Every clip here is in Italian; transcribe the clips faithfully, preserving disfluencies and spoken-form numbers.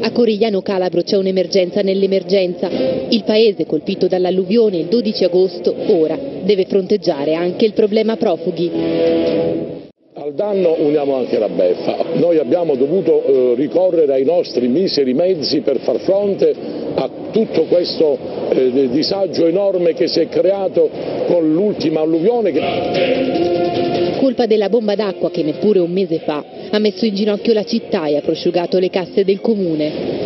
A Corigliano Calabro c'è un'emergenza nell'emergenza. Il paese, colpito dall'alluvione il dodici agosto, ora deve fronteggiare anche il problema profughi. Al danno uniamo anche la beffa. Noi abbiamo dovuto eh, ricorrere ai nostri miseri mezzi per far fronte a tutto questo eh, disagio enorme che si è creato con l'ultima alluvione. Che... Colpa della bomba d'acqua che neppure un mese fa ha messo in ginocchio la città e ha prosciugato le casse del comune.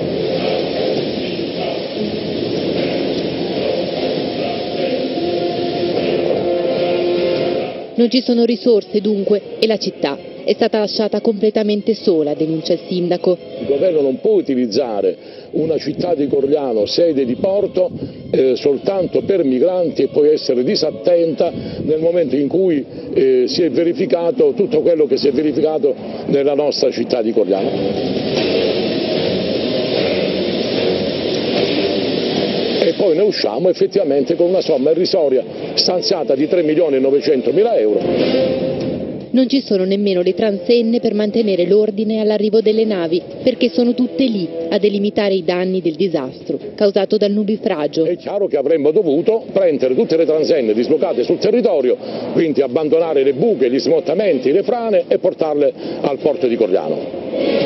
Non ci sono risorse dunque e la città è stata lasciata completamente sola, denuncia il sindaco. Il governo non può utilizzare una città di Corigliano, sede di porto, eh, soltanto per migranti e poi essere disattenta nel momento in cui eh, si è verificato tutto quello che si è verificato nella nostra città di Corigliano. E poi ne usciamo effettivamente con una somma irrisoria stanziata di tre milioni e novecentomila euro. Non ci sono nemmeno le transenne per mantenere l'ordine all'arrivo delle navi, perché sono tutte lì a delimitare i danni del disastro causato dal nubifragio. È chiaro che avremmo dovuto prendere tutte le transenne dislocate sul territorio, quindi abbandonare le buche, gli smottamenti, le frane e portarle al porto di Corigliano.